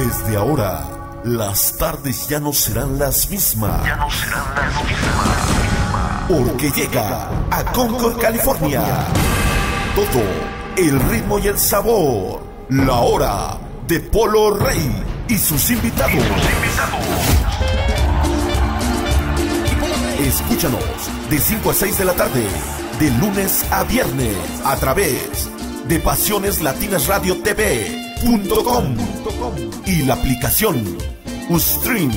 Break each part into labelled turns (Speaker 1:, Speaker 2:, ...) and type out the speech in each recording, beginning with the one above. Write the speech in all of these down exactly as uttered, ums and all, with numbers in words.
Speaker 1: Desde ahora, las tardes ya no serán las mismas. Ya no serán las mismas. Porque llega a Concord, California. Todo, el ritmo y el sabor. La hora de Polo Rey y sus invitados. Escúchanos de cinco a seis de la tarde, de lunes a viernes, a través de Pasiones Latinas Radio T V punto com y la aplicación Ustream.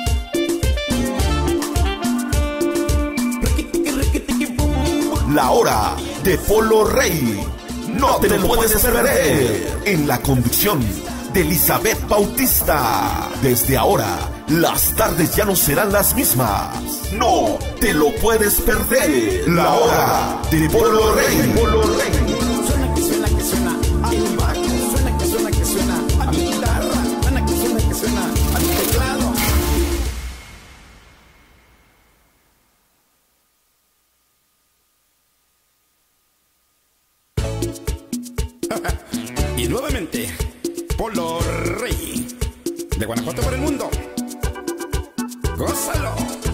Speaker 1: La hora de Polo Rey. No te lo puedes perder. En la conducción de Elizabeth Bautista. Desde ahora, las tardes ya no serán las mismas. No te lo puedes perder. La hora de Polo Rey. Polo Rey.
Speaker 2: Suena que suena que suena a mi bajo. Suena que suena que suena a mi guitarra. Suena que suena que suena a mi teclado. Y nuevamente, Polo Rey, de Guanajuato para el mundo. ¡Gózalo!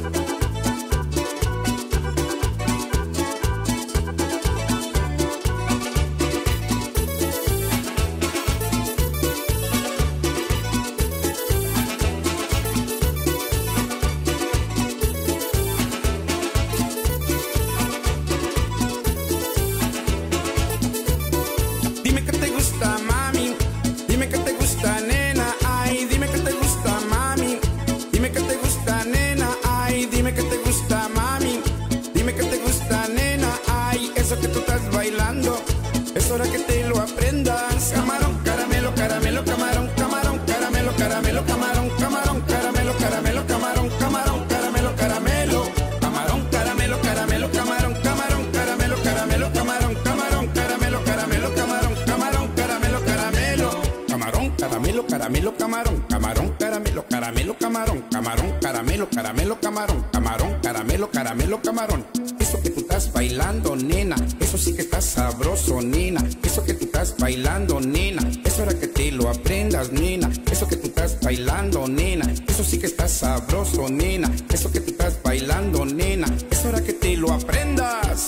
Speaker 2: Dime que te gusta, mami. Dime que te gusta, nena. Ay, dime que te gusta, mami. Dime que te gusta, nena. Ay, dime que te gusta, mami. Dime que te gusta, nena. Ay, eso que tú estás bailando es hora que te lo aprendas. Camarón, caramelo, caramelo, camarón, camarón, caramelo, caramelo, camarón, camarón, caramelo, caramelo, camarón, camarón, caramelo, caramelo, camarón, caramelo, caramelo, camarón, camarón, caramelo, caramelo, camarón, camarón, caramelo, caramelo, camarón, camarón, caramelo, caramelo, camarón, caramelo, caramelo, camarón, camarón, caramelo, caramelo, camarón, camarón, caramelo, caramelo, camarón, camarón, caramelo, caramelo, camarón. Eso que tú estás bailando, nena, eso sí que está sabroso, nena. Eso que tú estás bailando, nena, es hora que te lo aprendas, nena. Eso que tú estás bailando, nena, eso sí que está sabroso, nena. Eso que tú estás bailando, nena, es hora que te lo aprendas.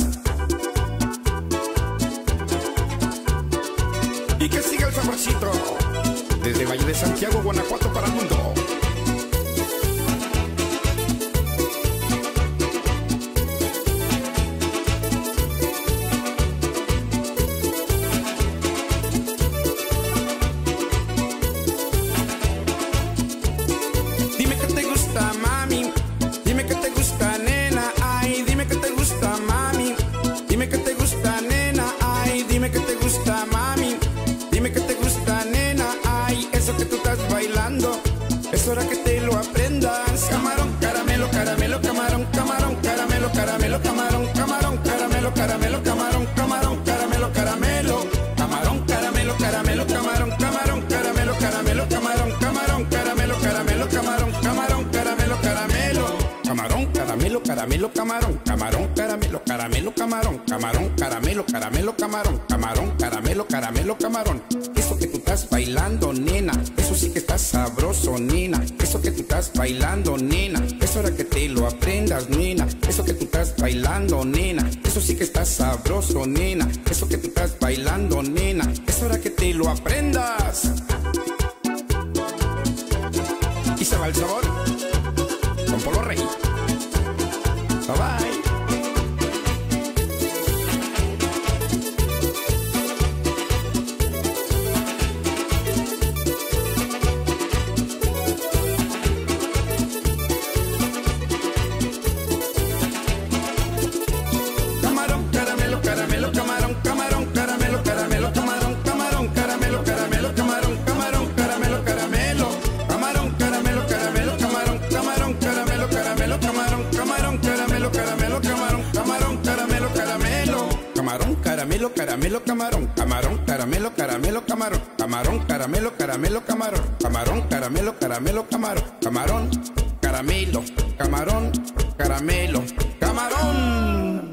Speaker 2: Y que siga el saborcito desde Valle de Santiago, Guanajuato para el mundo. Dime que te gusta, mami. Dime que te gusta, nena. Ay, dime que te gusta, mami. Dime que te gusta, nena. Ay, dime que te gusta, mami. Dime que te gusta, nena. Ay, eso que tú estás bailando es hora que te lo aprendas. Camarón, caramelo, caramelo, camarón, camarón, caramelo, caramelo, camarón, camarón, caramelo, caramelo, camarón, camarón, caramelo, caramelo, camarón, caramelo, caramelo, camarón, camarón, caramelo, caramelo, camarón, camarón, caramelo, caramelo, camarón, camarón, caramelo, caramelo, camarón, caramelo, caramelo, camarón, camarón, caramelo, caramelo, camarón, camarón, caramelo, caramelo, camarón, camarón, caramelo, caramelo, camarón. Eso que tú estás bailando, nena, eso sí que está sabroso, nena. Eso que tú estás bailando, nena, es hora que te lo aprendas, nena. Eso que tú estás bailando, nena, eso sí que está sabroso, nena. Eso que tú estás bailando, nena, es hora que te lo aprendas. Y se va el sabor con Polo Rey. Bye bye. Camarón, caramelo, caramelo, camarón, camarón, caramelo, caramelo, camarón, camarón, caramelo, caramelo, camarón, camarón, caramelo, caramelo, camarón, caramelo, caramelo, camarón, camarón, caramelo, caramelo, camarón, camarón, caramelo, caramelo, camarón, camarón, caramelo, caramelo, camarón, caramelo, caramelo, camarón, camarón, caramelo, caramelo, camarón, camarón, caramelo, caramelo, camarón, camarón, caramelo, caramelo, camarón, camarón, caramelo, camarón, caramelo, camarón.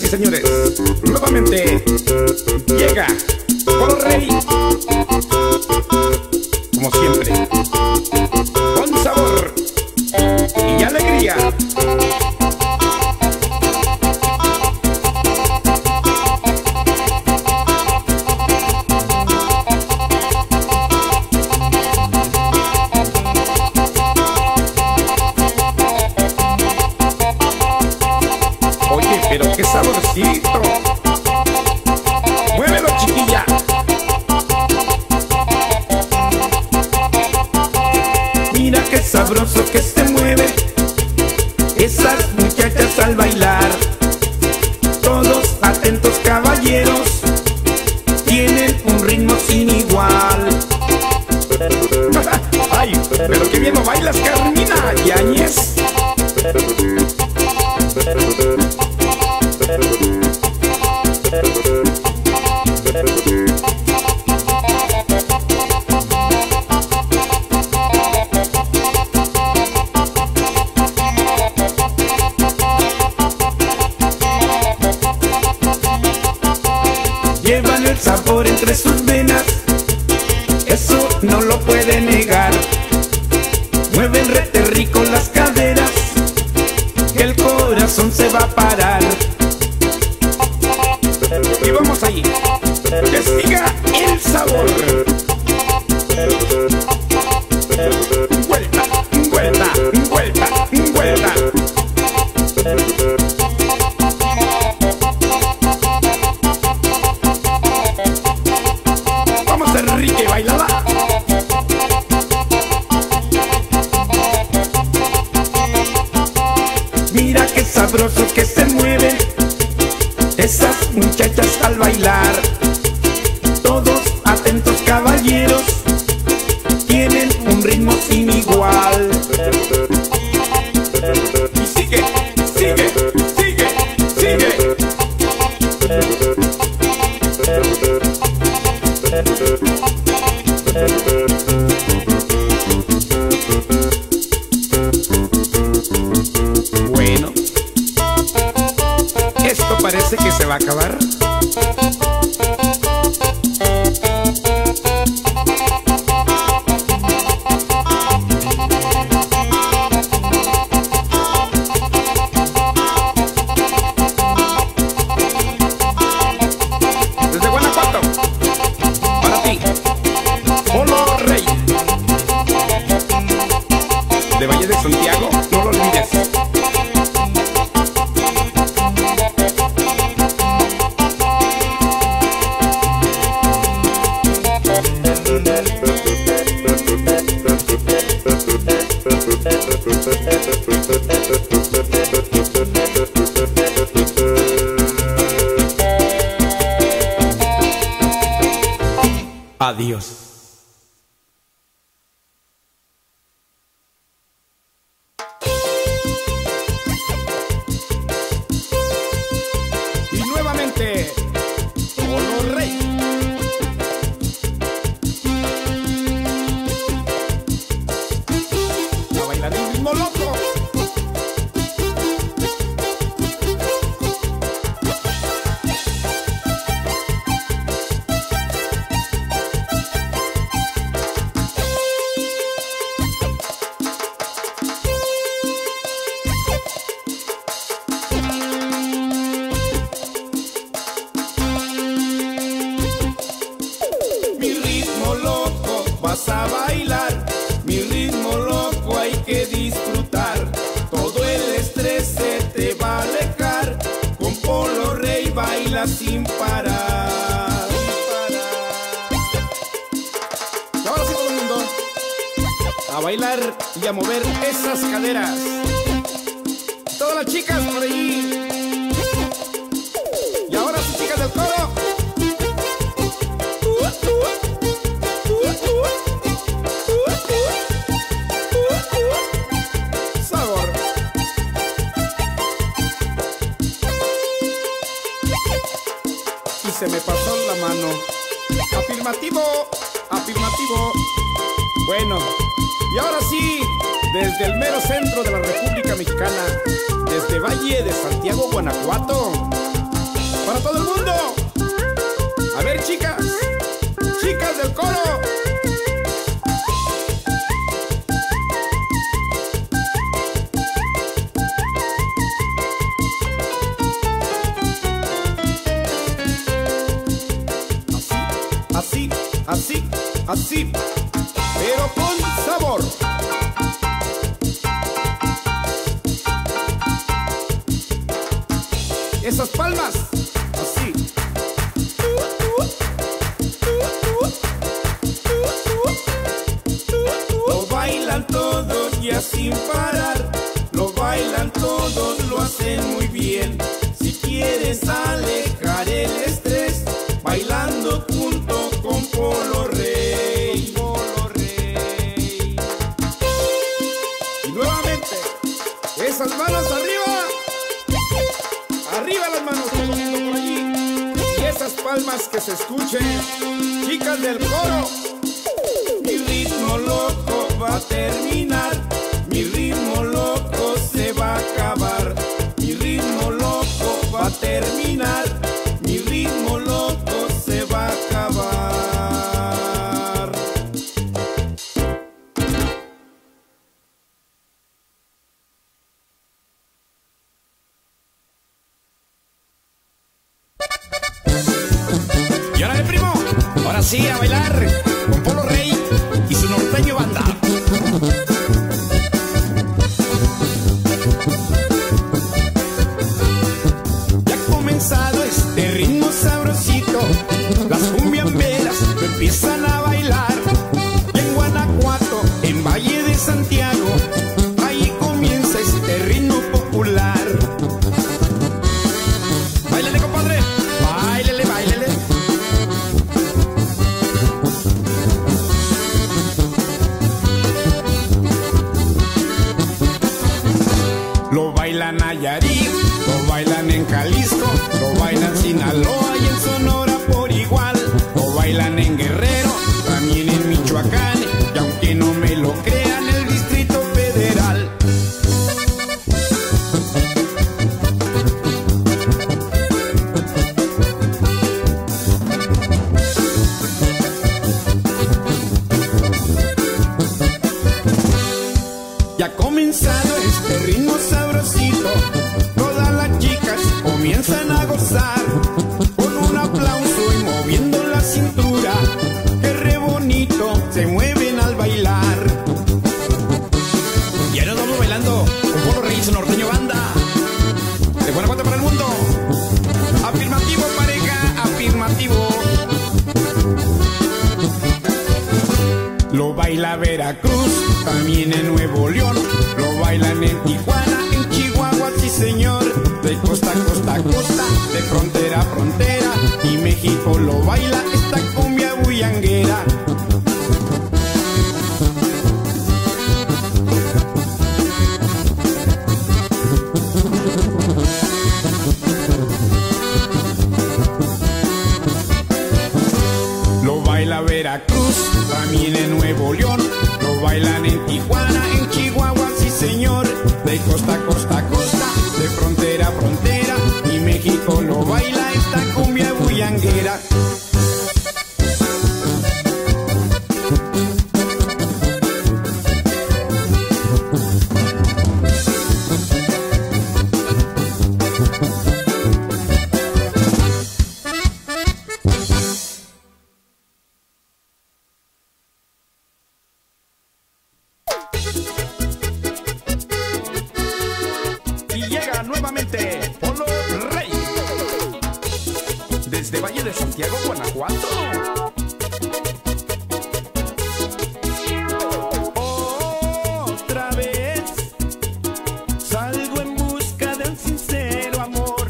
Speaker 2: y señores, nuevamente llega Polo Rey, como siempre, con sabor y alegría. Oye, pero qué saborcito. Muévelo, chiquilla. Mira qué sabroso que se mueve esas muchachas al bailar. Todos atentos, caballeros, tienen un ritmo sin igual. Ay, pero qué bien lo bailas, Carmina Yáñez. Llevan el sabor entre sus venas, eso no lo puede negar. Mueven rete rico las caderas, que el corazón se va a parar. Y vamos ahí, que siga el sabor. Vuelta, vuelta, vuelta, vuelta. Vamos, Enrique, bailala. Mira qué sabroso que se mueven esas muchachas al bailar. Todos atentos, caballeros, tienen un ritmo sin igual. Y sigue, sigue, sigue, sigue. Bueno, esto parece que se va a acabar. Desde Guanajuato, para ti, Polo Rey. De Valle de Santiago, no lo olvides. Adiós. Y nuevamente, Polo Rey. A bailar el ritmo loco. Mi ritmo loco vas a bailar, mi ritmo loco hay que disfrutar. Todo el estrés se te va a alejar, con Polo Rey baila sin parar. Y ahora sí todo el mundo a bailar y a mover esas caderas. Todas las chicas por ahí. Y ahora sí, chicas del coro. Sabor. Y se me pasó la mano. Afirmativo, afirmativo. Bueno, y ahora sí, desde el mero centro de la República Mexicana, desde Valle de Santiago, Guanajuato, para todo el mundo. A ver, chicas, chicas del coro. Así, así, así, pero con sabor. Esas palmas, así. Lo bailan todos ya sin parar. Lo bailan todos, lo hacen muy bien. Si quieres alejar el estrés, bailando junto con Polo Rey. Polo Rey. Y nuevamente, esas manos arriba. Arriba las manos, todo el mundo por allí. Y esas palmas que se escuchen, chicas del coro. Mi ritmo loco va a terminar. Mi ritmo loco se va a acabar. Mi ritmo loco va a terminar. Mi ritmo loco se va a acabar. Y ahora, mi primo, ahora sí a bailar con Polo Rey y su norteño banda. Ya ha comenzado este ritmo sabrosito. Las cumbiamberas lo empiezan a bailar. Y en Guanajuato, en Valle de Santiago, ahí comienza este ritmo popular. Báilele, compadre, báilele, báilele. Lo bailan Nayarit, lo bailan en Jalisco, lo bailan en Sinaloa y en Sonora por igual. Lo bailan en Guerrero, también en Michoacán, y aunque no me lo crean, el Distrito Federal. Ya ha comenzado este ritmo sabrosito. Todas las chicas comienzan a gozar con un aplauso y moviendo la cintura. Que re bonito se mueven al bailar. Y ahora nos vamos bailando con Polo Rey y su norteño banda. De Guanajuato para el mundo. Afirmativo, pareja, afirmativo. Lo baila Veracruz, también en Nuevo León. Lo bailan en Tijuana, en Chihuahua, sí señor. De costa a costa a costa, de frontera a frontera. Y México lo baila esta cumbia bullanguera. Lo baila Veracruz, también en Nuevo León. Lo bailan en Tijuana, en Chihuahua, sí señor. De costa a costa a costa, de frontera a frontera. Y México lo baila esta cumbia bullanguera. Y llega nuevamente Polo Rey desde Valle de Santiago, Guanajuato. Otra vez salgo en busca de un sincero amor.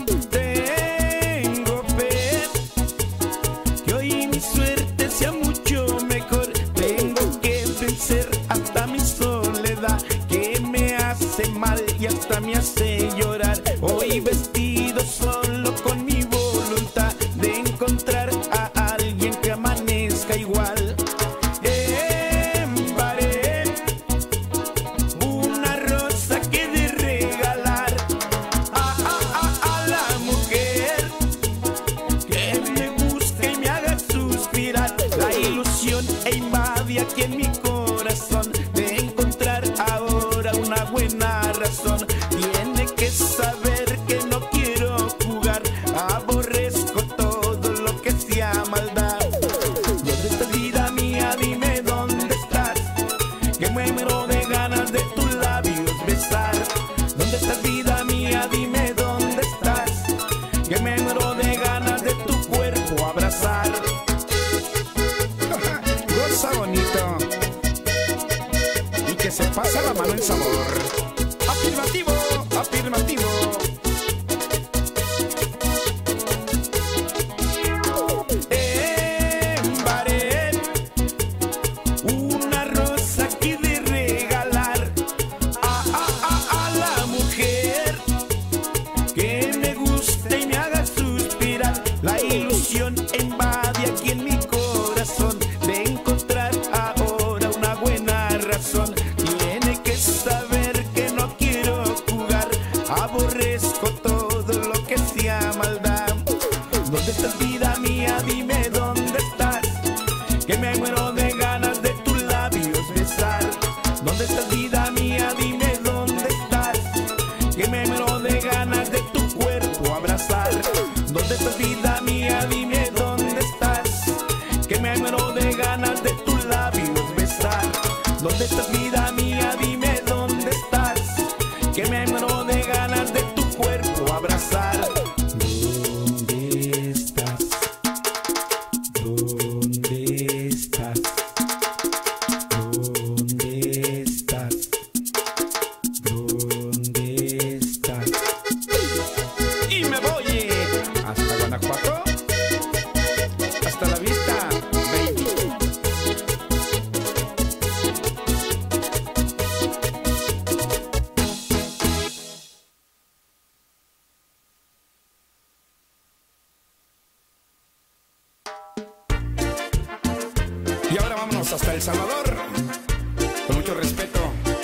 Speaker 2: Tengo fe que hoy mi suerte sea mucho mejor. Tengo que vencer hasta mi soledad, que me hace mal y hasta me hace llorar. Hoy vestido solo con mi voluntad de encontrar a alguien que amanezca igual. Embaré una rosa que de regalar a, a, a, a la mujer aquí en mi corazón de encontrar ahora una buena razón. Tiene que saber que no quiero jugar, aborrezco todo lo que sea maldad. ¿Dónde estás, vida mía? Dime dónde estás, que me muero de ganas de tus labios besar. ¿Dónde estás, vida mía? Dime dónde estás, que me muero de ganas de tu cuerpo abrazar. Goza bonito y que se pasa la mano en sabor. Afirmativo, afirmativo. Embaré una rosa que de regalar a, a, a, a la mujer que me guste y me haga suspirar. La ilusión invade aquí en mi corazón de encontrar ahora una buena razón. Tiene que saber que no quiero jugar, aborrezco todo lo que sea maldad. ¿Dónde estás, vida mía? Dime dónde estás, que me muero de ganas de tus labios besar. ¿Dónde estás, vida mía? Dime dónde estás, que me muero de ganas de tu cuerpo abrazar. ¿Dónde estás, vida mía? Dime dónde estás, que me muero de ganas de tus labios besar. ¿Dónde estás, vida mía? Dime dónde estás, que me muero de ganas de tu cuerpo abrazar. ¿Dónde estás? ¿Dónde estás? ¿Dónde estás? ¿Dónde estás? Y me voy hasta Guanajuato. Hasta la vista, baby. Y ahora vámonos hasta El Salvador, con mucho respeto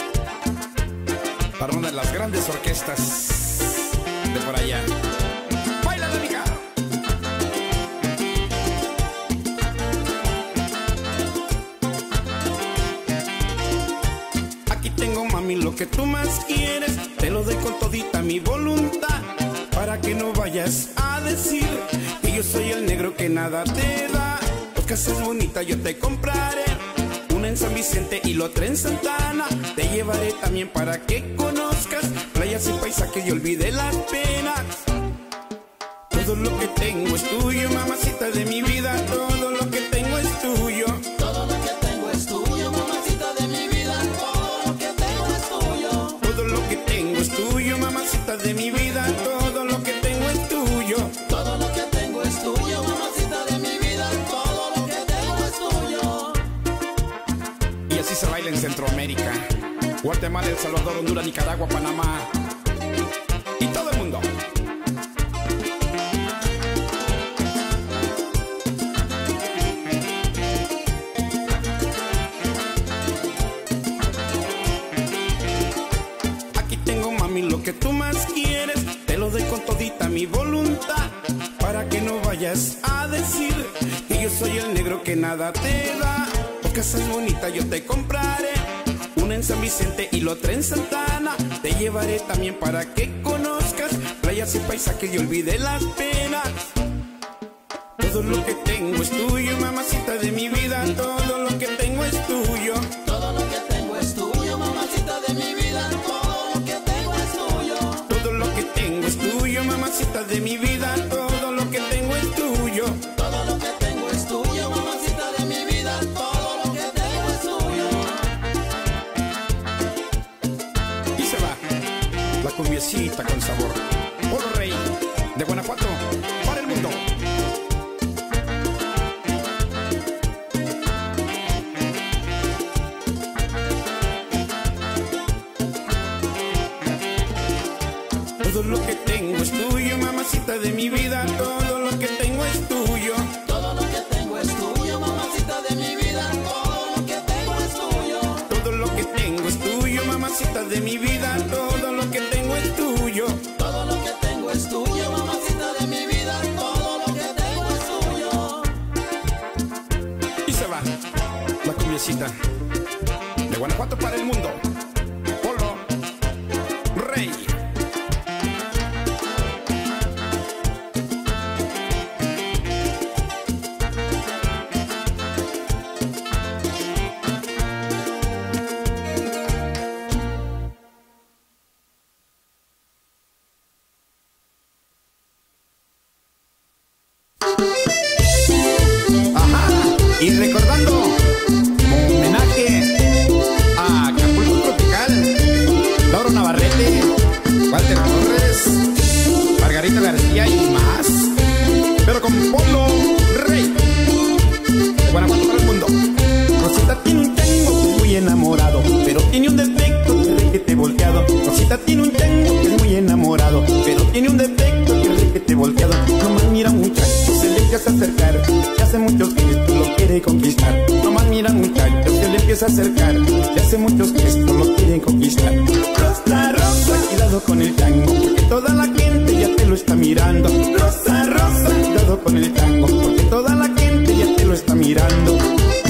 Speaker 2: para una de las grandes orquestas de por allá. ¡Baila la mija! Aquí tengo, mami, lo que tú más quieres, te lo doy con todita mi voluntad, para que no vayas a decir que yo soy el negro que nada te da. Casa es bonita, yo te compraré una en San Vicente y la otra en Santana. Te llevaré también para que conozcas playas y paisajes y olvide las penas. Todo lo que tengo es tuyo, mamacita de mi vida. Todo lo que tengo es tuyo.
Speaker 3: Todo lo que tengo es tuyo, mamacita de mi vida. Todo lo que tengo es tuyo.
Speaker 2: Todo lo que tengo es tuyo, mamacita de mi vida. Todo lo que tengo es tuyo.
Speaker 3: Todo lo que tengo es tuyo, mamacita de mi vida. Todo lo que tengo es tuyo.
Speaker 2: Y así se baila en Centroamérica: Guatemala, El Salvador, Honduras, Nicaragua, Panamá y todo el mundo. Aquí tengo, mami, lo que tú más quieres, te lo doy con todita mi voluntad, para que no vayas a decir que yo soy el negro que nada te da. Tu casa es bonita, yo te compraré una en San Vicente y la otra en Santana. Te llevaré también para que conozcas playas y paisajes y olvide las penas. Todo lo que tengo es tuyo, mamacita de mi vida. Todo lo que tengo es tuyo.
Speaker 3: Todo lo que tengo es tuyo, mamacita de mi vida. Todo lo que tengo es tuyo.
Speaker 2: Todo lo que tengo es tuyo, mamacita de mi vida. Todo lo que tengo es tuyo.
Speaker 3: Todo lo que tengo es tuyo, mamacita de mi vida. Todo lo que tengo es tuyo.
Speaker 2: Y se va la cumbiecita con sabor. Polo Rey de Guanajuato para el mundo. Todo lo que tengo es tuyo, mamacita de mi vida. Todo lo que tengo es tuyo.
Speaker 3: Todo lo que tengo es tuyo, mamacita de mi vida. Todo lo que tengo es tuyo.
Speaker 2: Todo lo que tengo es tuyo, mamacita de mi vida. Todo lo que tengo es tuyo.
Speaker 3: Todo lo que tengo es tuyo, mamacita de mi vida.
Speaker 2: callecita de Guanajuato para el mundo. Polo Rey.
Speaker 4: Y recordando homenaje a Acapulco Tropical, Lauro Navarrete, Walter Torres, Margarita García y más, pero con Polo Rey de Guanajuato para el mundo. Rosita tiene un chango muy enamorado, pero tiene un defecto que es requete volteado. Rosita tiene un chango que es muy enamorado, pero tiene un defecto que es requete volteado. Nomás mira un muchacho, se le empieza a acercar, ya hace muchos gestos, lo quiere conquistar. Nomás mira un muchacho, se le empieza a acercar, ya hace muchos gestos, lo quiere conquistar. Rosa, rosa, cuidado con el tango, porque toda la gente ya te lo está mirando. Rosa, rosa, cuidado con el tango, porque toda la gente ya te lo está mirando.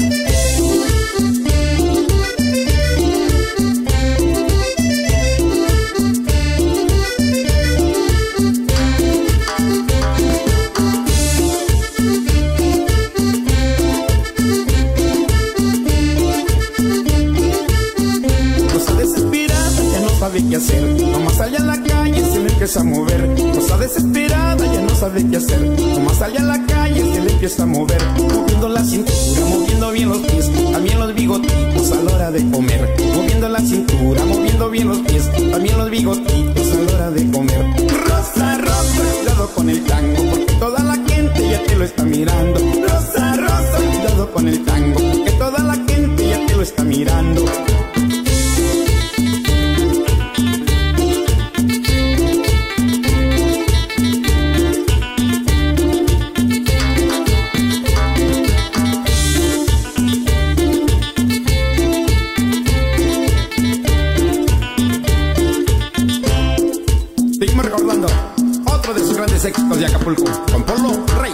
Speaker 4: Sabe qué hacer, nomás sale a la calle, se le empieza a mover. Cosa desesperada, ya no sabe qué hacer, nomás sale a la calle, se le empieza a mover. Moviendo la cintura, moviendo bien los pies, también los bigotitos a la hora de comer. Moviendo la cintura, moviendo bien los pies, también los bigotitos a la hora de comer. Rosa, rosa, cuidado con el tango, porque toda la gente ya te lo está mirando. Rosa, rosa, cuidado con el tango, porque toda la gente ya te lo está mirando. Seguimos recordando otro de sus grandes éxitos de Acapulco, con Polo Rey.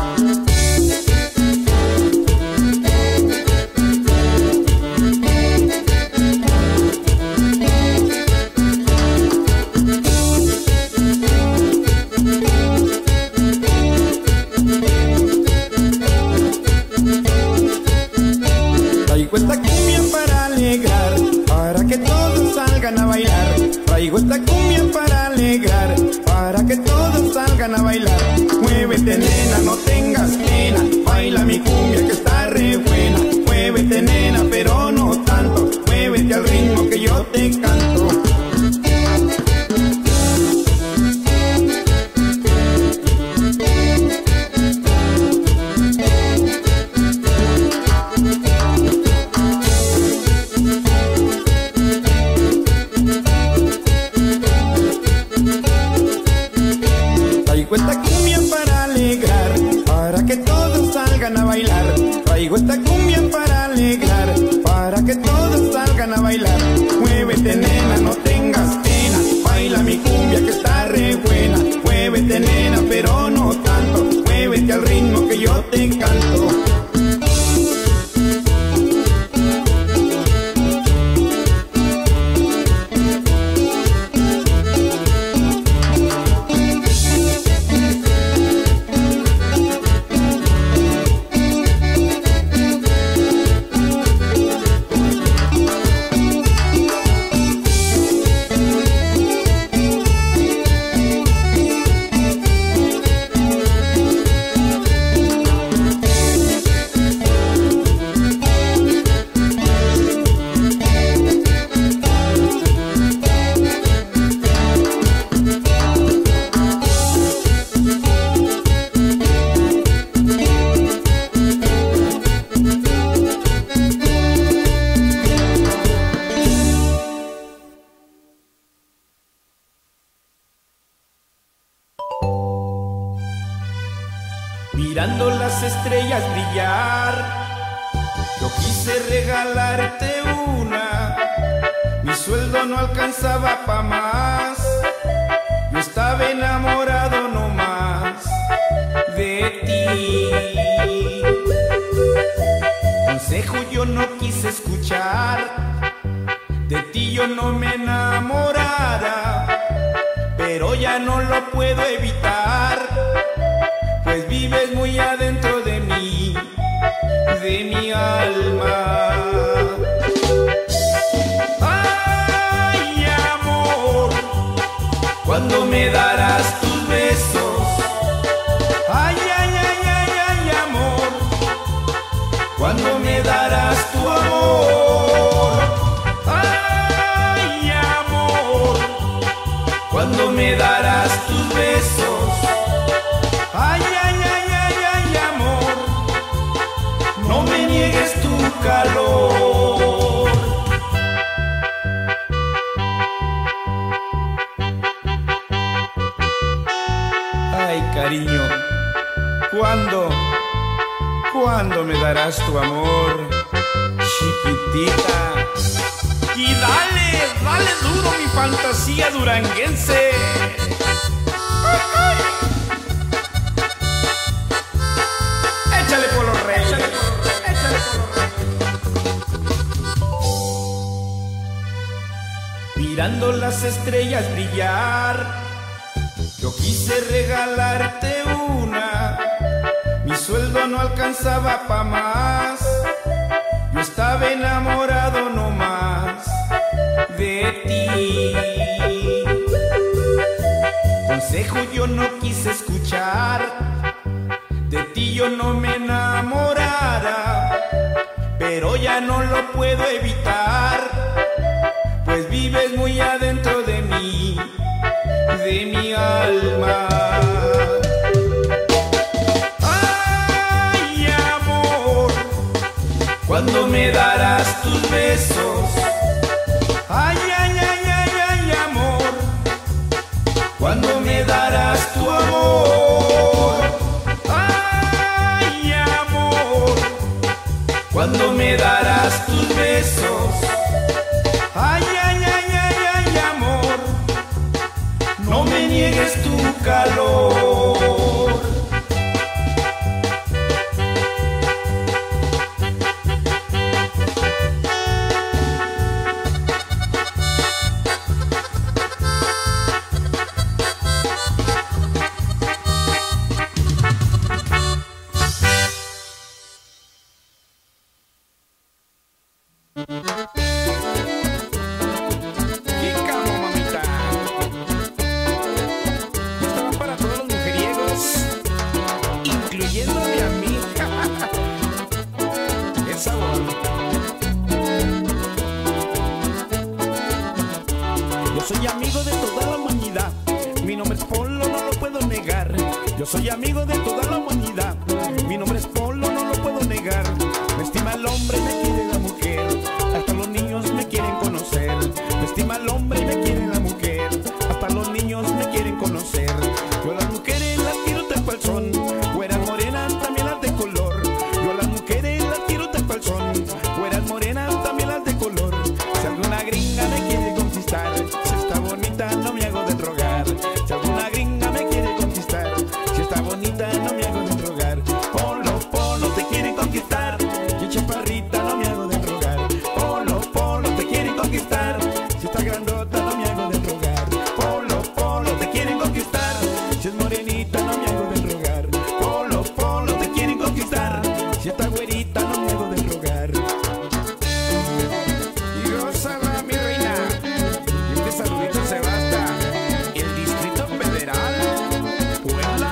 Speaker 4: Traigo esta cumbia para alegrar, para que todos salgan a bailar. Traigo esta cumbia para alegrar, para que todos salgan a bailar. Muévete nena, no tengas pena, baila mi cumbia que está re buena. Muévete nena, pero no tanto, muévete al ritmo que yo te canto. Traigo esta cumbia para alegrar, para que todos salgan a bailar. Traigo esta cumbia para alegrar, para que todos salgan a bailar. Muévete nena, no tengas pena, baila mi cumbia que está re buena. Muévete nena, pero no tanto, muévete al ritmo que yo te canto.
Speaker 2: Mirando las estrellas brillar, yo quise regalarte una. Mi sueldo no alcanzaba pa' más, yo estaba enamorado nomás de ti. Consejo yo no quiero quise escuchar, de ti yo no me enamorara, pero ya no lo puedo evitar, pues vives muy adentro de mí, de mi alma. Ay, amor, ¿cuándo me darás tus besos? Ay, ay, ay, ay, ay, amor, ¿cuándo me darás tu amor? Ay, amor, ¿cuándo me darás tus besos? Ay, ay, ay, ay, ay, amor, no me niegues tu calor. Ay, cariño, ¿cuándo, cuándo me darás tu amor, chiquitita? Y dale, dale duro mi fantasía duranguense. Ay, ay. Échale por los reyes, échale por los reyes, échale por los reyes. Mirando las estrellas brillar, yo quise regalarte una, mi sueldo no alcanzaba pa' más, yo estaba enamorado nomás de ti. Consejo yo no quise escuchar, de ti yo no me enamorara, pero ya no lo puedo evitar, pues vives muy adentro de mí, de mi alma. Ay, amor, ¿cuándo me darás tus besos? Ay, ay, ay, ay, ay, amor, ¿cuándo me darás tu amor? Ay, amor, ¿cuándo me darás tus besos? Ay, ay, ay, ay, ay, amor, no me niegues tu calor.
Speaker 5: Soy amigo de toda la humanidad, mi nombre es Polo, no lo puedo negar. Yo soy amigo de toda la humanidad, mi nombre es Polo, no lo puedo negar. Me estima el hombre y me quiere la mujer, hasta los niños me quieren conocer. Me estima el hombre y me quiere la mujer, hasta los niños me quieren conocer. Yo a las mujeres las quiero tal cual son, güeras morenas, también las de color. Yo a las mujeres las quiero tal cual son, güeras morenas, también las de color. Si alguna gringa me quiere conquistar, no me hago de rogar. Si alguna gringa me quiere conquistar, si está bonita no me hago de rogar. Polo, Polo, te quieren conquistar, y chaparrita no me hago de rogar. Polo, Polo, te quieren conquistar, si está grandota no me hago de rogar. Polo, Polo, te quieren conquistar, si es morenita no me hago de rogar. Polo, Polo, te quieren conquistar, si está güerita no me hago de rogar.
Speaker 2: Y gózala, mi reina, y este saludito se va hasta el Distrito Federal, Puebla.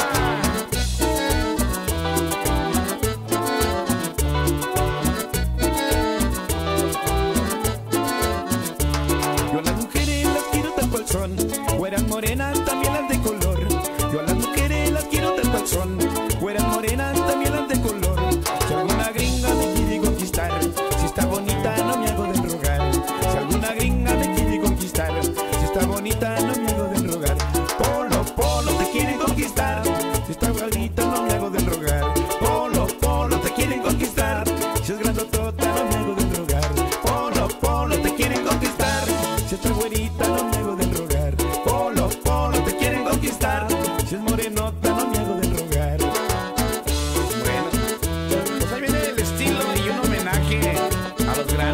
Speaker 5: Yo a las mujeres las quiero tal cual son, güeras morenas, también las de color. Yo a las mujeres las quiero tal cual son, güeras morenas, también las de color. Si alguna gringa me quiere conquistar, si está bonita no me hago de rogar. Si alguna gringa me quiere conquistar, si está bonita no me hago de rogar. Polo, Polo, te quieren conquistar, si está gordita no me hago de rogar. Polo, Polo, te quieren conquistar, si es grandotota no me hago de rogar. Polo, Polo, te quieren conquistar, si está güerita no me hago de rogar. Polo, Polo, te quieren conquistar, si es morenota no me hago de rogar.
Speaker 2: Bueno, pues ahí viene el estilo y un homenaje a los grandes.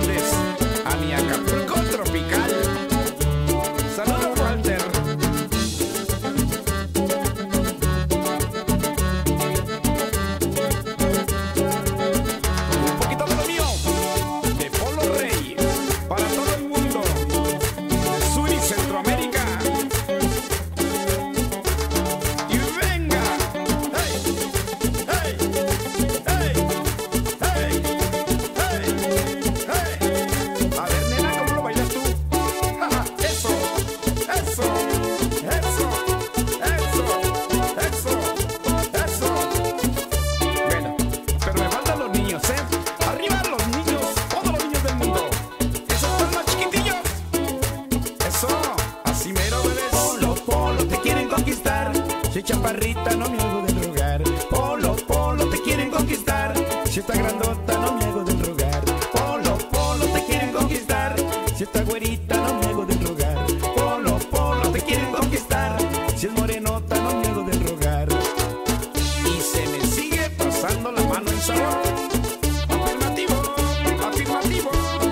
Speaker 5: soy chaparrita, no me hago del rogar. Polo, Polo, te quieren conquistar. Si está grandota, no me hago del rogar. Polo, Polo, te quieren conquistar. Si está güerita, no me hago del rogar. Polo, Polo, te quieren conquistar. Si es morenota, no me hago del rogar. Y se me sigue pasando la mano en sabor. Afirmativo, afirmativo.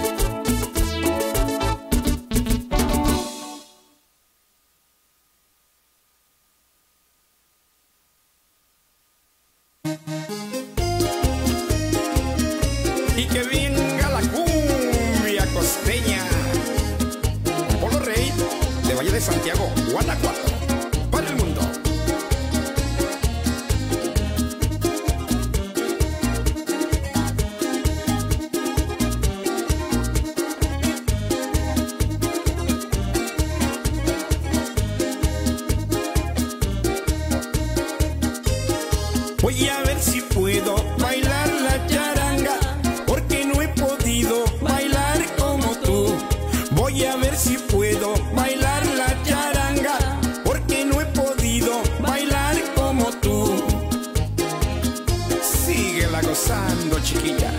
Speaker 5: Y que venga la cumbia costeña. Polo Rey, de Valle de Santiago, Guanajuato, para el mundo. Voy a ver si puedo bailar la charanga, porque no he podido bailar como tú. Voy a ver si puedo bailar la charanga, porque no he podido bailar como tú. Síguela gozando, chiquilla.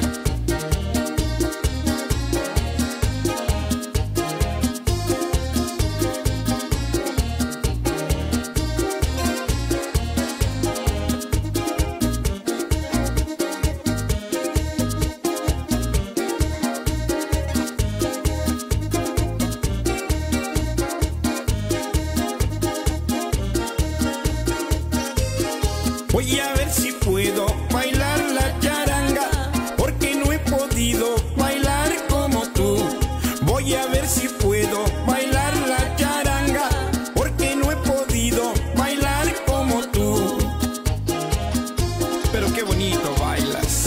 Speaker 5: Voy a ver si puedo bailar la charanga, porque no he podido bailar como tú. Voy a ver si puedo bailar la charanga, porque no he podido bailar como tú. Pero qué bonito bailas.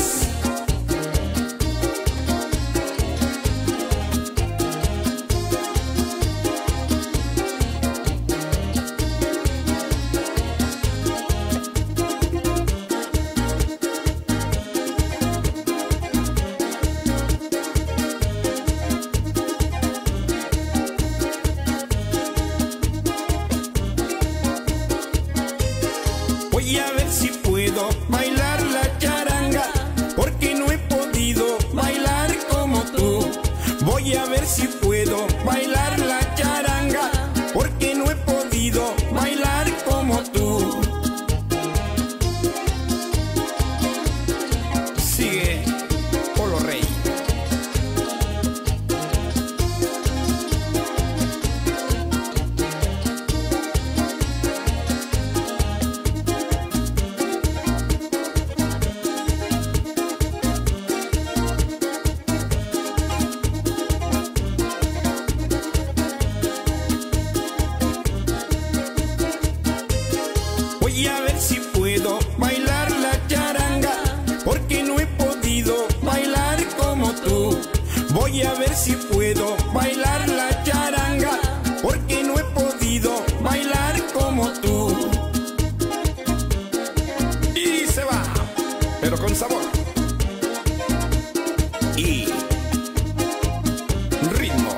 Speaker 5: Voy a ver si puedo bailar la charanga, porque no he podido bailar como tú. Voy a ver si puedo bailar la charanga, porque no he podido bailar como tú. Sigue Polo Rey. Voy a ver si puedo bailar la charanga, porque no he podido bailar como tú. Voy a ver si puedo bailar la charanga, porque no he podido bailar como tú. Y se va, pero con sabor y ritmo.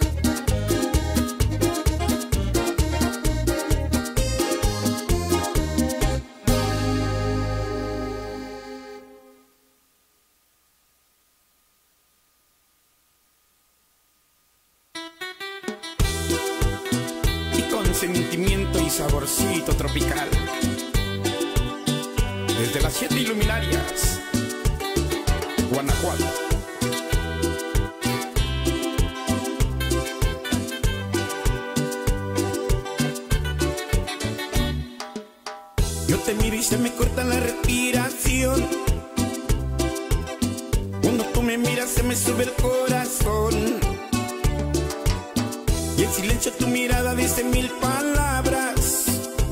Speaker 5: Sentimiento y saborcito tropical. Desde las siete Iluminarias, Guanajuato. Yo te miro y se me corta la respiración. Cuando tú me miras se me sube el corazón. Y en silencio tu mirada dice mil palabras.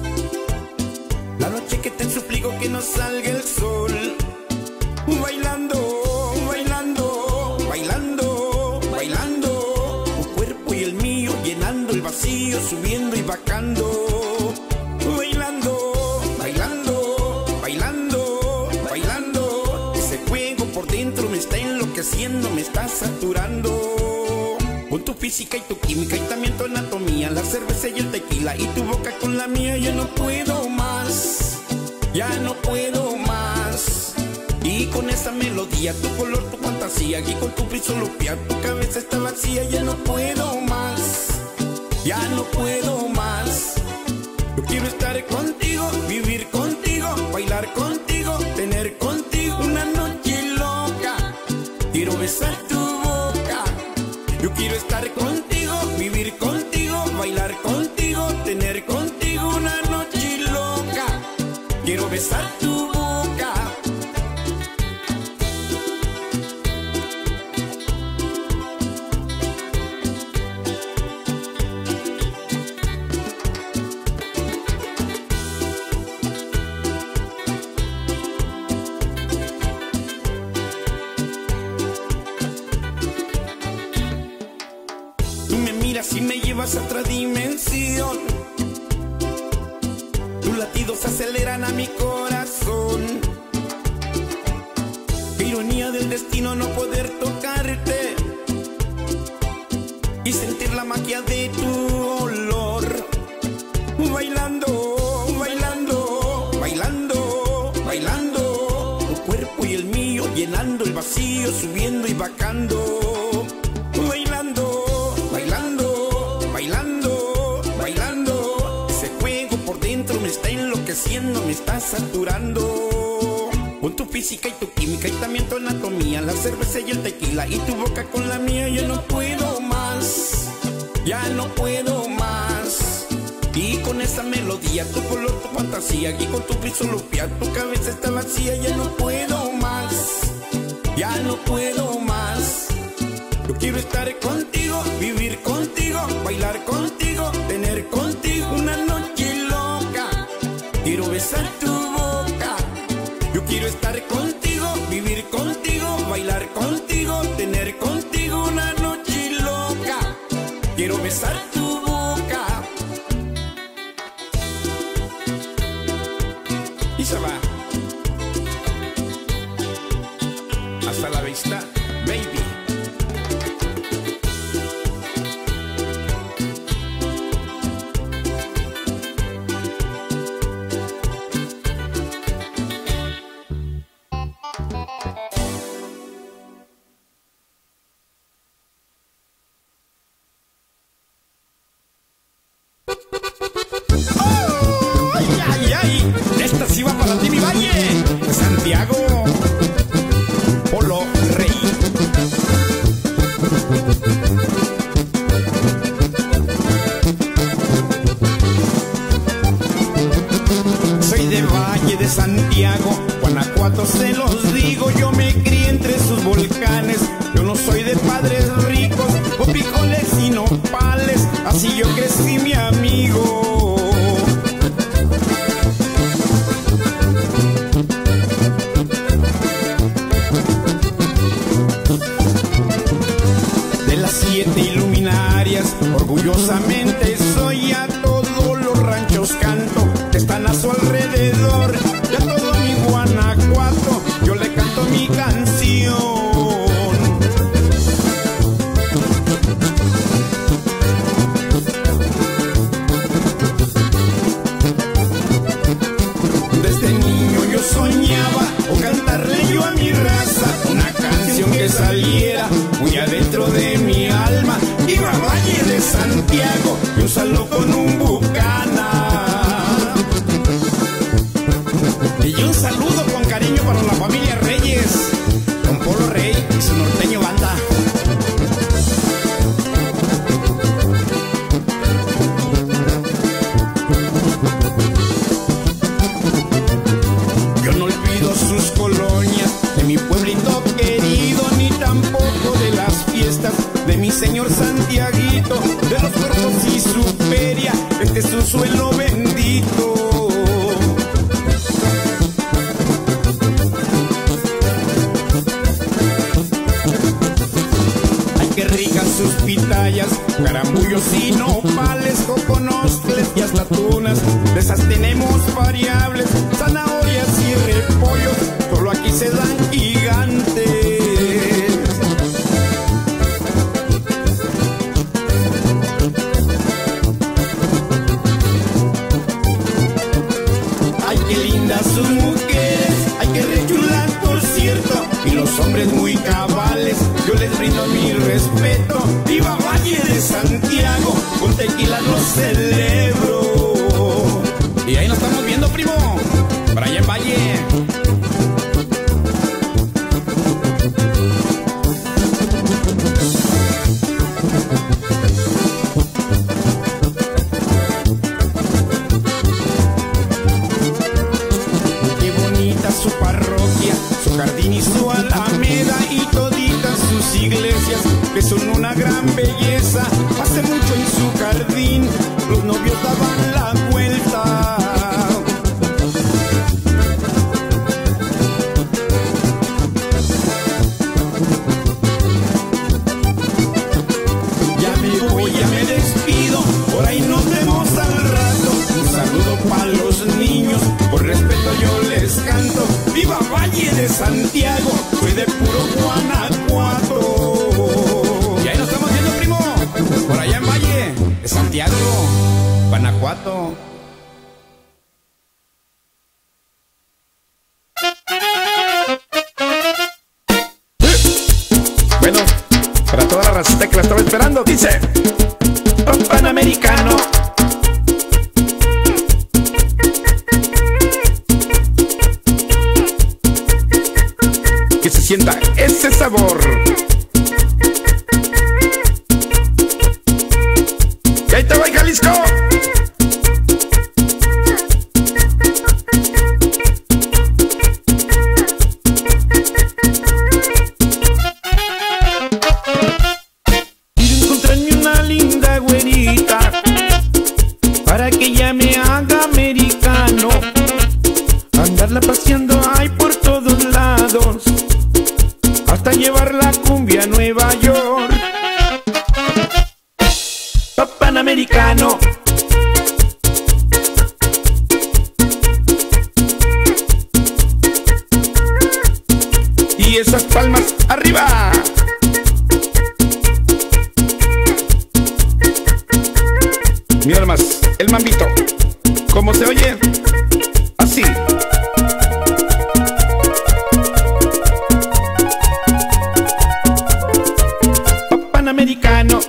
Speaker 5: La noche que te suplico que no salga el sol. Bailando, bailando, bailando, bailando. Tu cuerpo y el mío llenando el vacío, subiendo y bajando. Bailando, bailando, bailando, bailando. Ese fuego por dentro me está enloqueciendo, me está saturando. Con tu física y tu química y también tu anatomía, la cerveza y el tequila y tu boca con la mía, yo no puedo más.
Speaker 2: más, ya no puedo más. Y con esa melodía, tu color, tu fantasía, y con tu frisolopía, tu cabeza está vacía, ya no puedo más, ya no puedo más. Yo quiero estar contigo, vivir contigo, bailar contigo, tener contigo una noche loca. Quiero besar tu boca. Yo quiero estar contigo, vivir contigo, bailar contigo, tener contigo una noche loca. Quiero besar tu boca. Si me llevas a otra dimensión, tus latidos aceleran a mi corazón. Qué ironía del destino no poder tocarte y sentir la magia de tu olor. Bailando, bailando, bailando, bailando, tu cuerpo y el mío llenando el vacío, subiendo y bajando. Me está saturando con tu física y tu química y también tu anatomía, la cerveza y el tequila y tu boca con la mía. Ya no puedo más, ya no puedo más. Y con esa melodía, tu color, tu fantasía y con tu frisolopía, tu cabeza está vacía. Ya no puedo más, ya no puedo más. Yo quiero estar contigo, vivir contigo, bailar contigo, tener contigo una noche loca. Quiero besar tu boca. Yo quiero estar contigo, vivir contigo, bailar contigo, tener contigo una noche loca. Quiero besar tu boca. Y se va. Hasta la vista, baby.
Speaker 5: que son una gran belleza. Hace mucho en su jardín los novios daban la vuelta. Ya me voy, ya me despido, por ahí nos vemos al rato. Un saludo para los niños, por respeto yo les canto. ¡Viva Valle de Santiago! Soy de puro Guanajuato. Y ahí nos estamos viendo, primo, por allá en Valle de Santiago, Guanajuato. Bueno, para toda la racita que la estaba esperando, dice Panamericano. Que se sienta ese sabor. Y ahí te voy, Jalisco. Quiero encontrarme una linda güerita para que ella me haga americano. Andarla paseando ahí por todos lados, hasta llevar la cumbia a Nueva York. Panamericano. Y esas palmas arriba. Mira más, el mambito. ¿Cómo se oye? Así. Panamericano.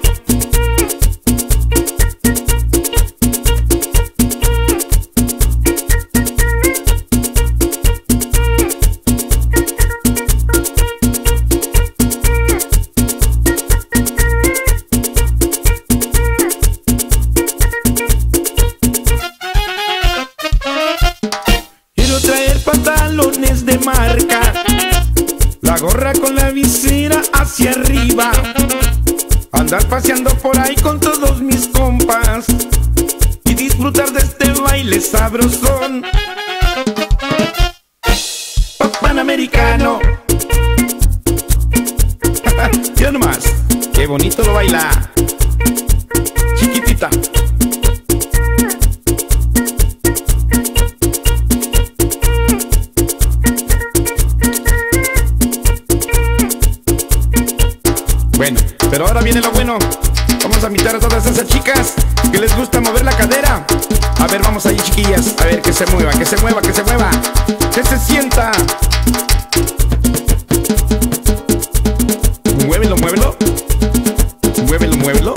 Speaker 5: Quiero traer pantalones de marca, la gorra con la visera hacia arriba, andar paseando por ahí con todos mis compas y disfrutar de este baile sabrosón. Panamericano. Mira nomás, qué bonito lo baila, chiquitita. Bueno, pero ahora viene lo bueno. Vamos a invitar a todas esas chicas que les gusta mover la cadera. A ver, vamos ahí, chiquillas. A ver, que se mueva, que se mueva, que se mueva. Que se sienta. Muévelo, muévelo. Muévelo, muévelo.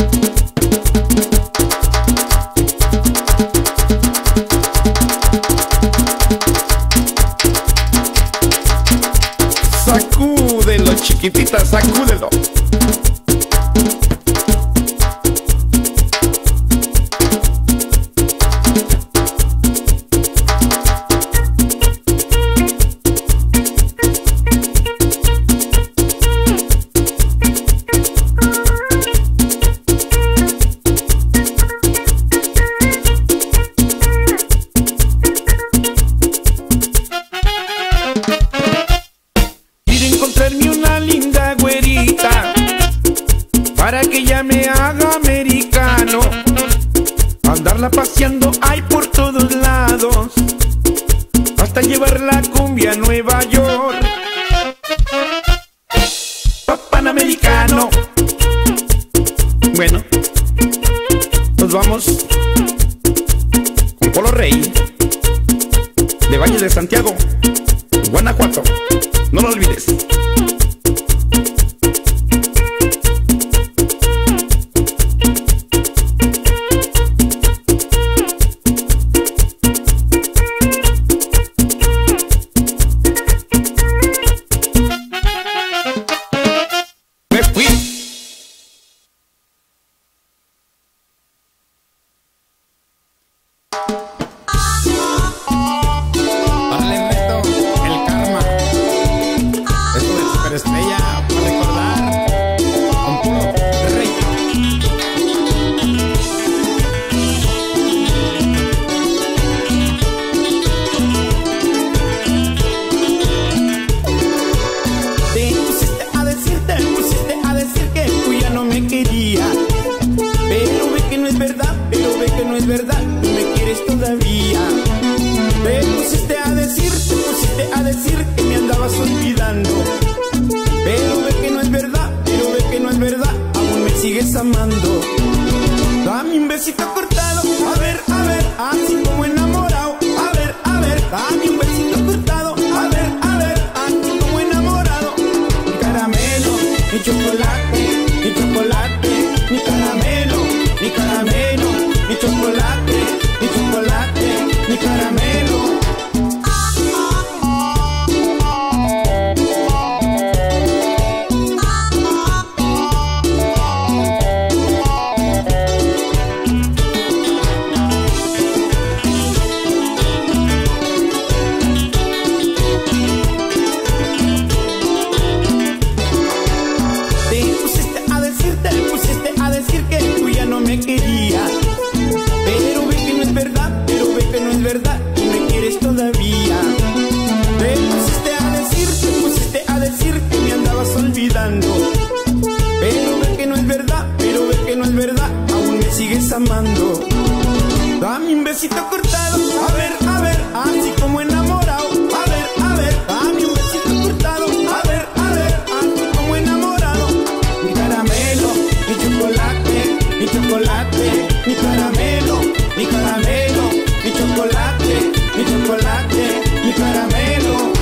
Speaker 5: Sacúdelo, chiquitita, sacúdelo. Para que ella me haga americano, andarla paseando ahí por todos lados, hasta llevar la cumbia a Nueva York. Panamericano. Bueno, nos vamos con Polo Rey de Valle de Santiago, Guanajuato. No lo olvides. todavía. Te pusiste a decir, te pusiste a decir que me andabas olvidando. Pero ve que no es verdad, pero ve que no es verdad, aún me sigues amando. Dame un besito cortado, a ver, a ver, así como enamorado. A ver, a ver, dame un besito cortado, a ver, a ver, así como enamorado. Mi caramelo, mi chocolate, mi chocolate, mi caramelo, mi caramelo, mi chocolate, mi chocolate, mi caramelo. Amando. Dame un besito cortado, a ver, a ver, así como enamorado. A ver, a ver, dame un besito cortado, a ver, a ver, así como enamorado. Mi caramelo, mi chocolate, mi chocolate, mi caramelo, mi caramelo, mi chocolate, mi chocolate, mi caramelo.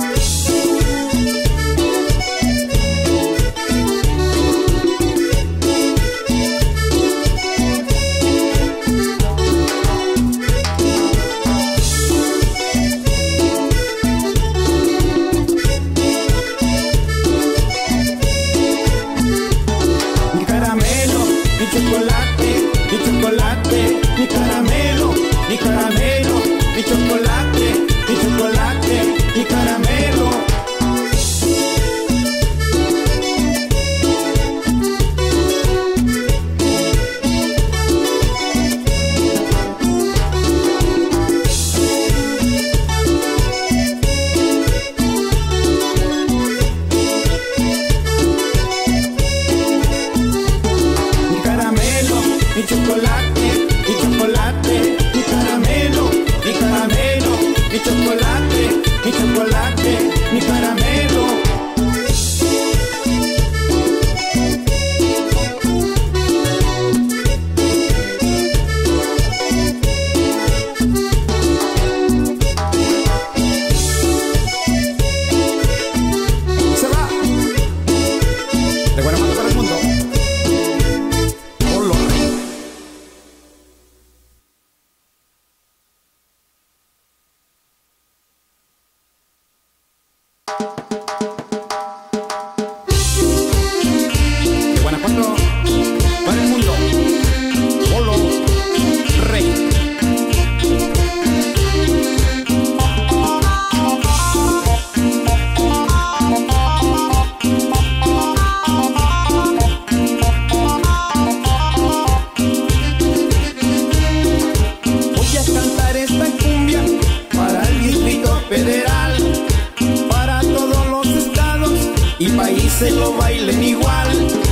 Speaker 6: Se lo bailen igual,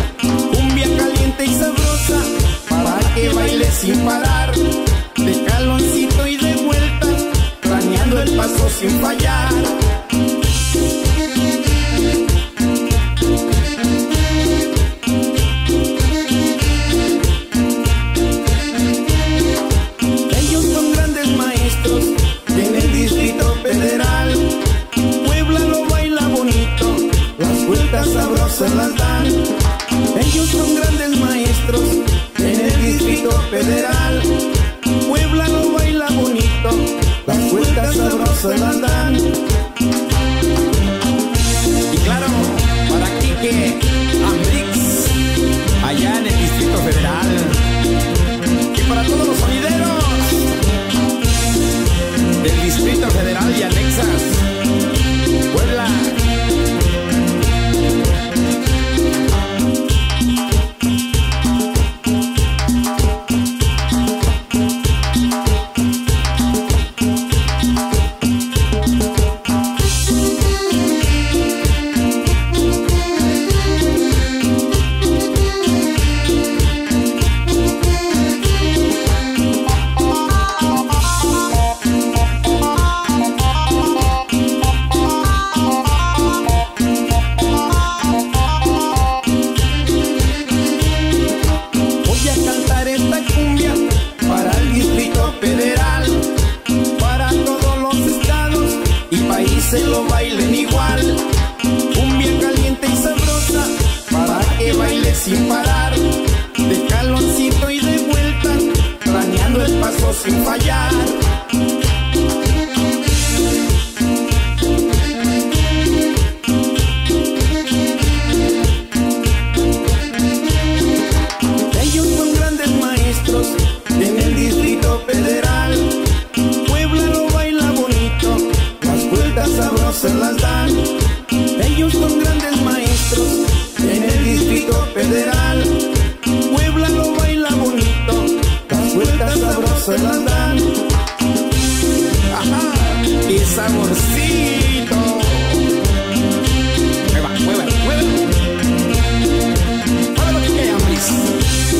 Speaker 6: cumbia caliente y sabrosa, para que baile sin parar, de caloncito y de vueltas, planeando el paso sin fallar. Ellos son grandes maestros en el Distrito Federal, Puebla lo baila bonito, las vueltas sabrosas las dan. Ellos son grandes maestros en el Distrito Federal, Puebla lo baila bonito, las vueltas sabrosas las dan.
Speaker 4: Y claro, para Quique Ambrix, allá en el Distrito Federal, y para todos los sonideros del Distrito Federal y anexas, Puebla.
Speaker 6: sin parar, de jaloncito y de vuelta, planeando el paso sin fallar. Ellos son grandes maestros en el Distrito Federal. Puebla lo baila bonito, las vueltas sabrosas las dan. Ellos son grandes maestros en el Distrito Federal. Puebla lo baila bonito, las vueltas sabrosas las dan. Ajá, y saborcito. Mueva, mueva, mueva. Mueva lo que quieran, please.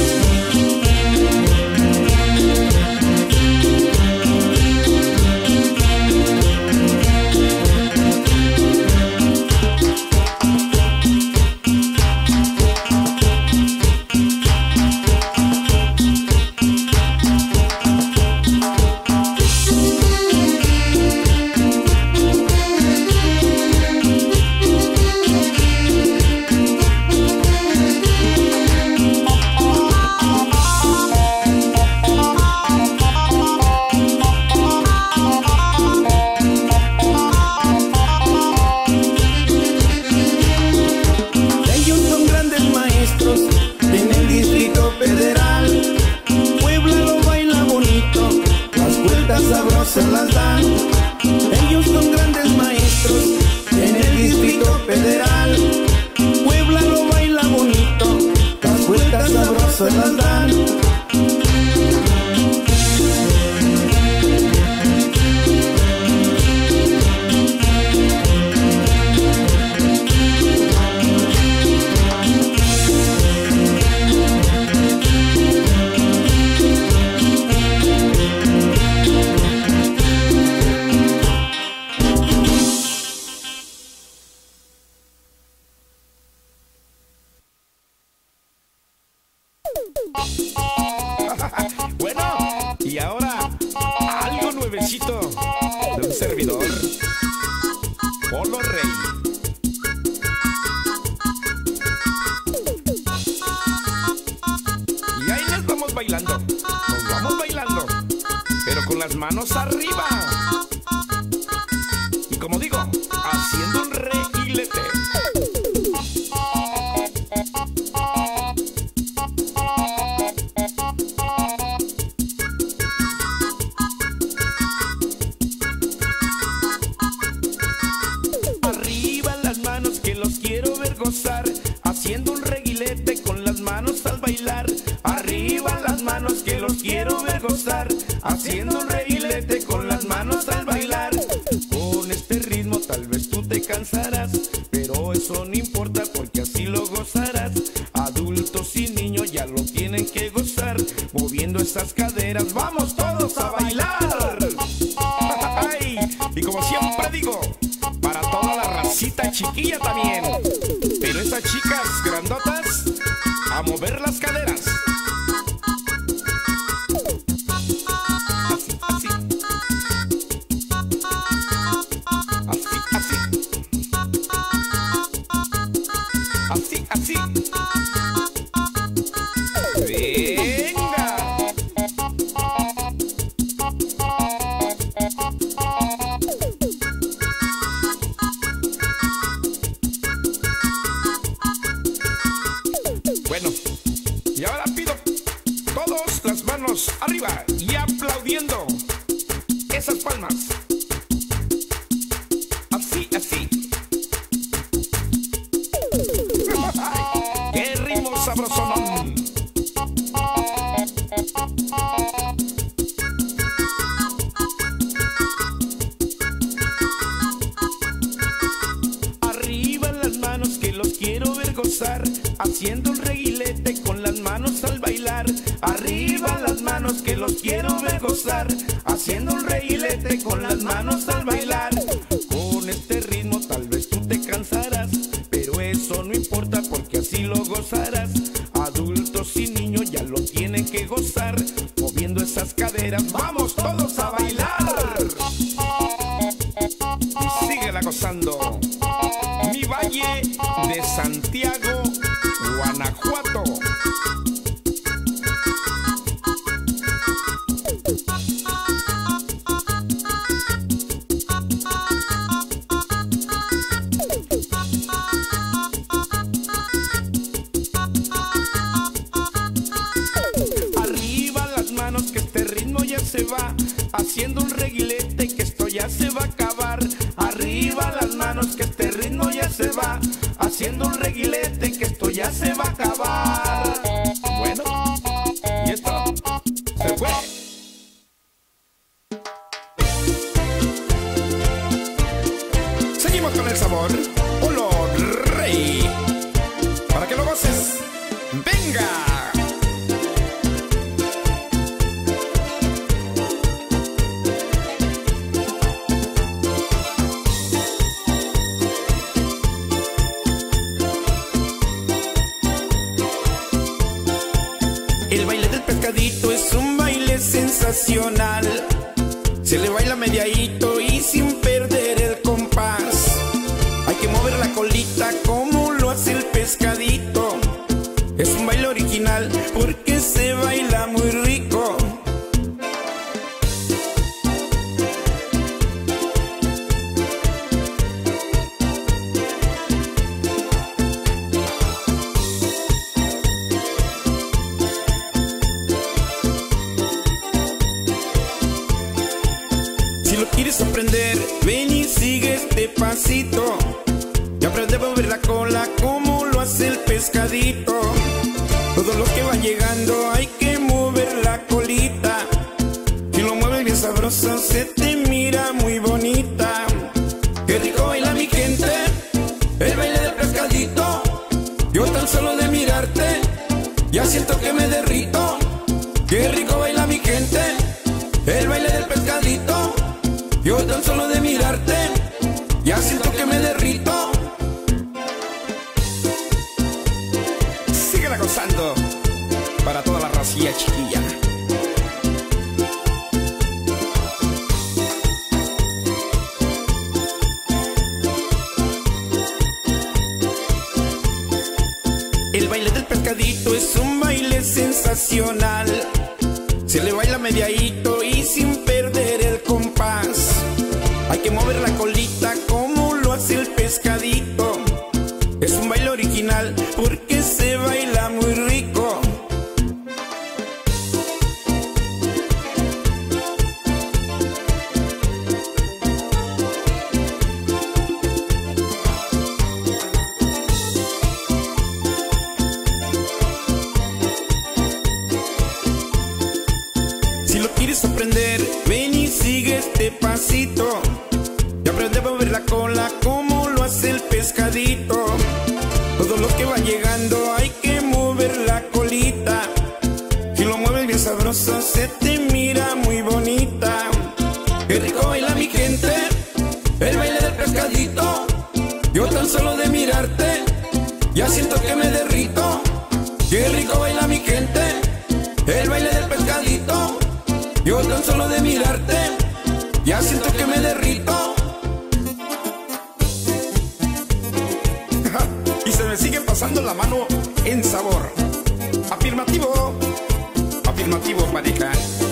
Speaker 6: Se las dan. Ellos son grandes maestros en el Distrito Federal. Puebla lo baila bonito, las vueltas sabrosas las dan.
Speaker 5: Bueno, y ahora algo nuevecito de un servidor, Polo Rey. Y ahí les vamos bailando, nos vamos bailando, pero con las manos arriba. Y como digo, haciendo un reguilete. Haciendo un reguilete con las manos al bailar. Arriba las manos que los quiero ver gozar. Haciendo un reguilete con las manos al bailar. Con este ritmo tal vez tú te cansarás, pero eso no importa porque así lo gozarás. Adultos y niños ya lo tienen que gozar. Moviendo esas caderas, vamos todos a bailar. Ay, y como siempre digo, para toda la racita chiquilla también. Pero esas chicas grandotas, a mover las caderas. Así, así. Así, así. Así, así. Venga. Bueno, y ahora pido todos las manos arriba y aplaudiendo esas palmas. Así, así. ¡Qué ritmo sabrosón! Arriba las manos que los quiero ver gozar. Haciendo un reguilete con las manos al bailar. Arriba las manos que los quiero ver gozar. Haciendo un reguilete con las manos al bailar. Con este ritmo tal vez tú te cansarás, pero eso no importa porque así lo gozarás. Adultos y niños ya lo tienen que gozar. Moviendo esas caderas, vamos todos a bailar. Y síguela gozando. Mi Valle de Santiago, Guanajuato. se va haciendo un reguilete, que esto ya se va a acabar. Arriba las manos, que este ritmo ya se va haciendo un reguilete, que esto ya se va a acabar. Bueno, y esto se fue. Seguimos con el sabor Polo Rey, para que lo goces. ¡Venga! El baile del pescadito es un baile sensacional. Se le baila mediadito y sin perder el compás. Hay que mover la colita como lo hace el pescadito. Es un baile original porque se baila muy rico. Si lo quieres aprender, ven y sigue este pasito. Y aprende a mover la cola como lo hace el pescadito. Todos los que van llegando hay que mover la colita. Si lo mueves bien sabroso se te mira muy bonita. Qué rico baila mi gente, el baile del pescadito. Yo tan solo de mirarte ya siento que me derrito. Qué rico baila mi gente, el baile del pescadito. Yo tan solo de mirarte ya siento que me derrito. Síguela gozando para toda la racilla chiquilla. El baile del pescadito es un baile sensacional. Se le baila mediadito y sin perder el compás. Hay que mover la colita como lo hace el pescadito. Es un baile original porque se baila muy rico. Si lo quieres aprender, ven y sigue este pasito. Y aprende a mover la cola como lo hace el pescadito. Todos los que van llegando hay que mover la colita. Si lo mueves bien sabroso se te mira muy bonita. Qué rico baila mi gente, el baile del pescadito. Yo tan solo de mirarte ya siento que me derrito. Qué rico baila mi gente, el baile del pescadito. Yo tan solo de mirarte ya siento que me derrito. Y se me sigue pasando la mano en sabor. Afirmativo, afirmativo, pareja.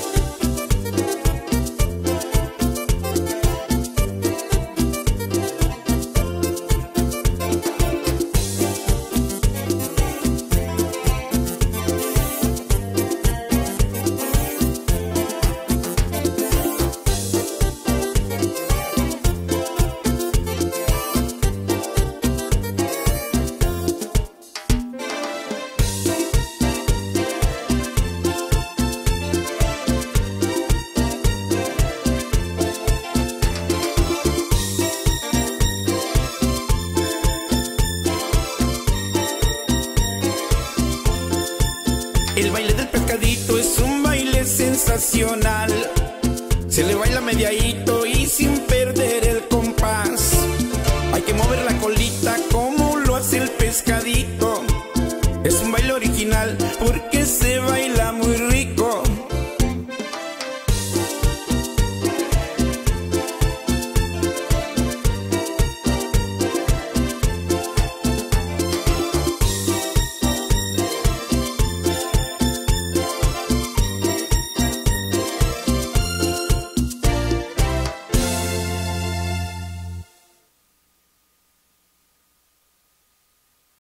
Speaker 5: El baile del pescadito es un baile sensacional. Se le baila mediadito y sin perder el compás. Hay que mover la